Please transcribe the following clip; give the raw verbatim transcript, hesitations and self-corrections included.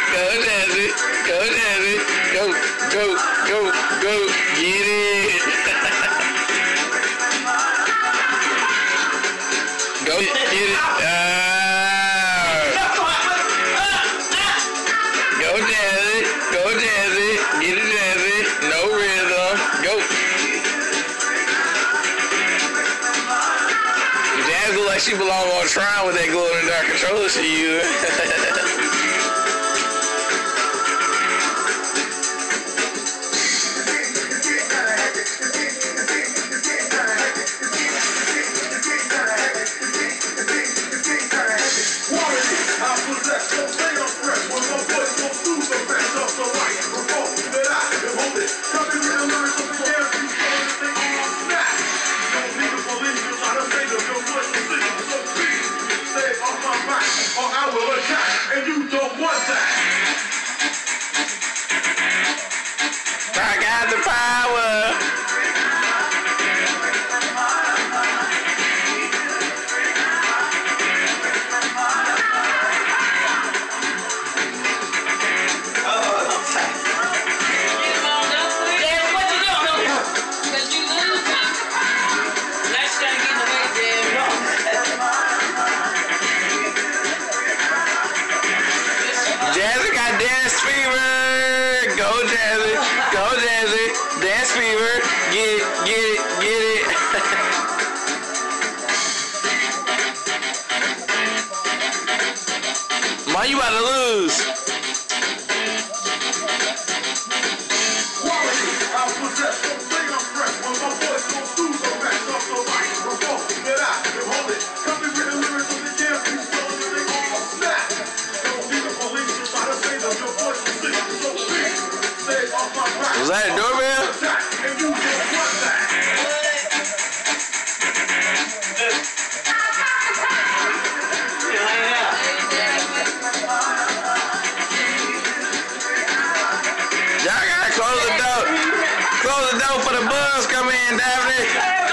Go, Jazzy. Go, Jazzy. Go, go, go, go. Get it. Go, get it. Uh, go, Jazzy. Go, Jazzy. Get it, Jazzy. No rhythm. Go. Jazz look like she belongs on a shrine with that glow in the dark controller she using. And you don't want that. I got the power. Jazzy got dance fever. Go Jazzy. Go Jazzy. Dance fever. Get it, get it, get it. Ma, you about to lose. Quality, I possess. Don't say I'm fresh. When my voice goes through the rest of the mic, revolt that I can hold it. Come in with the lyrics of the damn few songs and they all snap. Don't need the police to try to say that your voice is sick. So big. Say it off my back. Was that a doorbell? And you don't want that. Y'all gotta close the door. Close the door for the buzz come in, Daphne.